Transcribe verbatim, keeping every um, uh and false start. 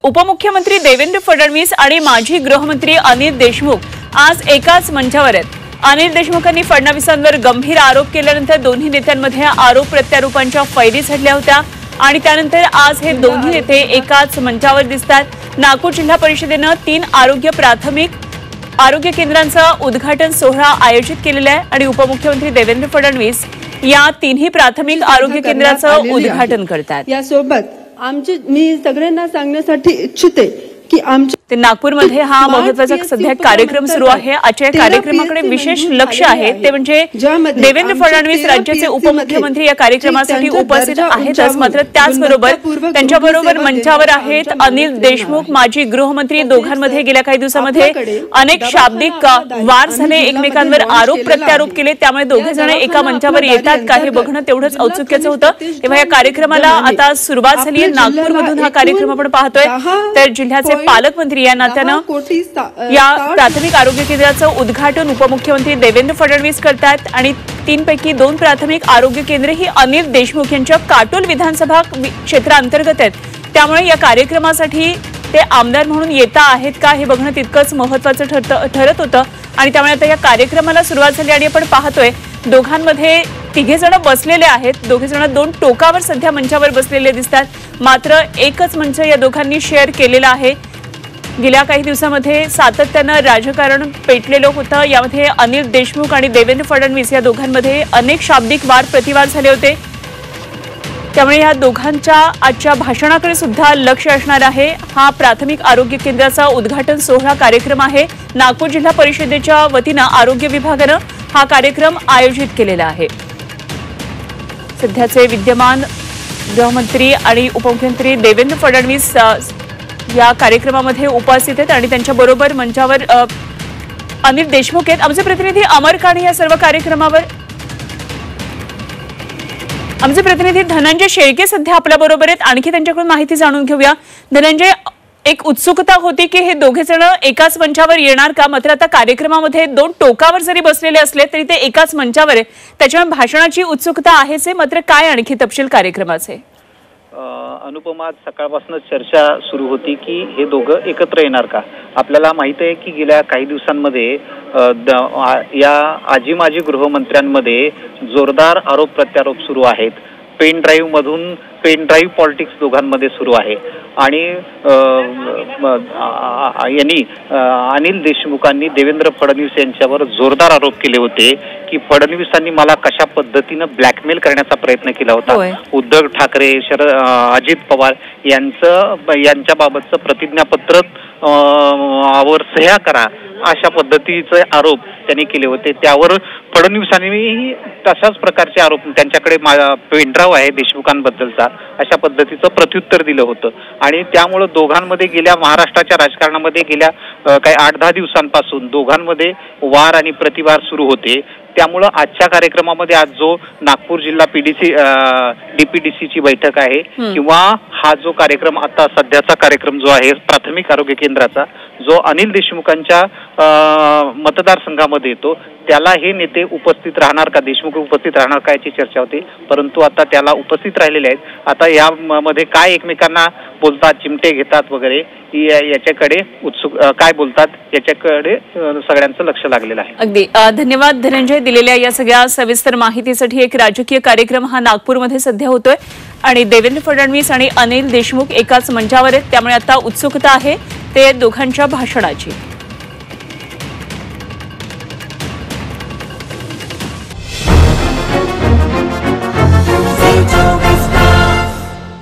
उपमुख्यमंत्री देवेंद्र फडणवीस आणि माजी गृहमंत्री अनिल देशमुख आज एकाच मंचावर आहेत। अनिल देशमुखांनी फडणवीसांवर गंभीर आरोप केल्यानंतर दोन्ही नेत्यांमध्ये आरोप प्रत्यारोपांच्या फैरी झडल्या होत्या आणि त्यानंतर आज हे दोन्ही नेते एकाच मंचावर दिसतात। नागपूर जिल्हा परिषदेने तीन आरोग्य प्राथमिक आरोग्य केंद्रांचं उद्घाटन सोहळा आयोजित केलेला आहे आणि उपमुख्यमंत्री देवेंद्र फडणवीस या तिन्ही प्राथमिक आरोग्य केंद्राचं उद्घाटन करतात। यासोबत आमचे मी सगळ्यांना सांगण्यासाठी इच्छिते की आमच्या ते नागपूरमध्ये हा महत्त्वाचा सध्या कार्यक्रम सुरू आहे। आजच्या कार्यक्रमाकडे विशेष लक्ष आहे ते म्हणजे देवेंद्र फडणवीस राज्याचे उपमुख्यमंत्री या कार्यक्रमासाठी उपस्थित आहेतच, मात्र त्याचबरोबर त्यांच्याबरोबर मंचावर आहेत अनिल देशमुख माजी गृहमंत्री। दोघांमध्ये गेल्या काही दिवसांमध्ये अनेक शाब्दिक वार झाले, एकमेकांवर आरोप प्रत्यारोप केले, त्यामुळे दोघे जण एका मंचावर येतात का हे बघणं तेवढंच औत्सुक्याचं होतं। तेव्हा या कार्यक्रमाला आता सुरुवात झाली आहे। नागपूरमधून हा कार्यक्रम आपण पाहतोय, तर जिल्ह्याचे पालकमंत्री या नात्यानं या प्राथमिक आरोग्य केंद्राचं उद्घाटन उपमुख्यमंत्री देवेंद्र फडणवीस करतात आणि तीन पैकी दोन प्राथमिक आरोग्य केंद्र ही अनिल देशमुख यांच्या काटोल विधानसभा क्षेत्रांतर्गत आहेत। त्यामुळे या कार्यक्रमासाठी ते आमदार म्हणून येता आहेत का हे बघणं तितकंच महत्त्वाचं ठरतं ठरत होतं आणि त्यामुळे आता या कार्यक्रमाला सुरुवात झाली आणि आपण पाहतोय दोघांमध्ये तिघे जण बसलेले आहेत। दोघे जण दोन टोकावर सध्या मंचावर बसलेले दिसतात, मात्र एकच मंच या दोघांनी शेअर केलेला आहे। गेल्या काही दिवसांमध्ये सातत्यानं राजकारण पेटलेलं होतं, यामध्ये अनिल देशमुख आणि देवेंद्र फडणवीस या दोघांमध्ये अनेक शाब्दिक वाद प्रतिवाद झाले होते। त्यामुळे या दोघांच्या आजच्या भाषणाकडे सुद्धा लक्ष असणार आहे। हा प्राथमिक आरोग्य केंद्राचा उद्घाटन सोहळा कार्यक्रम आहे। नागपूर जिल्हा परिषदेच्या वतीनं आरोग्य विभागानं हा कार्यक्रम आयोजित केलेला आहे। सध्याचे विद्यमान गृहमंत्री आणि उपमुख्यमंत्री देवेंद्र फडणवीस या कार्यक्रमामध्ये उपस्थित आहेत आणि त्यांच्या बरोबर मंचावर अनिल देशमुख आहेत। आमचे प्रतिनिधी अमर काणे या सर्व कार्यक्रमावर, आमचे प्रतिनिधी धनंजय शेळके सध्या आपल्या बरोबर आहेत। आणखी त्यांच्याकडून माहिती जाणून घेऊया। धनंजय, एक उत्सुकता होती की हे दोघे जण एकाच मंचावर येणार का, मात्र आता कार्यक्रमामध्ये दोन टोकावर जरी बसलेले असले तरी ते एकाच मंचावर आहे, त्याच्यामुळे भाषणाची उत्सुकता आहेच आहे, मात्र काय आणखी तपशील कार्यक्रमाचे? अनुपमा, सकाळपासून चर्चा सुरू होती की हे दोघं एकत्र येणार का। आपल्याला माहित आहे की गेल्या काही दिवसांमध्ये या आजी माजी गृहमंत्र्यांमध्ये जोरदार आरोप प्रत्यारोप सुरू आहेत। पेन ड्राईव्ह मधून पेन ड्राईव्ह पॉलिटिक्स दोघांमध्ये सुरू आहे आणि यांनी अनिल देशमुखांनी देवेंद्र फडणवीस यांच्यावर जोरदार आरोप केले होते की फडणवीसांनी मला कशा पद्धतीने ब्लॅकमेल करण्याचा प्रयत्न केला होता। उद्धव ठाकरे, शरद अजित पवार यांचं यांच्याबाबतचं प्रतिज्ञापत्र वर सह्या करा अशा पद्धतीचे आरोप त्यांनी केले होते। त्यावर फडणवीसांनी तशाच प्रकारचे आरोप त्यांच्याकडे पेनड्राईव्ह आहे देशमुखांबद्दलचा अशा पद्धतीचं प्रत्युत्तर दिलं होतं आणि त्यामुळे दोघांमध्ये गेल्या महाराष्ट्राच्या राजकारणामध्ये गेल्या काही आठ दहा दिवसांपासून दोघांमध्ये वार आणि प्रतिवार सुरू होते। त्यामुळे आजच्या कार्यक्रमामध्ये आज जो नागपूर जिल्हा पीडीसी डीपीडीसीची बैठक आहे किंवा हा जो कार्यक्रम आता सध्याचा कार्यक्रम जो आहे प्राथमिक आरोग्य केंद्राचा जो अनिल देशमुखांच्या मतदारसंघामध्ये येतो त्याला हे नेते उपस्थित राहणार का, देशमुख उपस्थित राहणार का याची चर्चा होती, परंतु आता त्याला उपस्थित राहिलेले आहेत। आता यामध्ये काय एकमेकांना बोलतात, चिमटे घेतात वगैरे याच्याकडे उत्सुक काय बोलतात याच्याकडे सगळ्यांचं लक्ष लागलेलं आहे। अगदी धन्यवाद धनंजय दिलेल्या या सगळ्या सविस्तर माहितीसाठी। एक राजकीय कार्यक्रम हा नागपूरमध्ये सध्या होतोय आणि देवेंद्र फडणवीस आणि अनिल देशमुख एकाच मंचावर आहेत, त्यामुळे आता उत्सुकता आहे ते दोघांच्या भाषणाची।